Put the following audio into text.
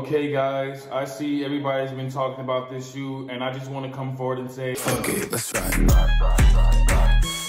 Okay guys, I see everybody's been talking about this shoe and I just want to come forward and say, okay, let's ride.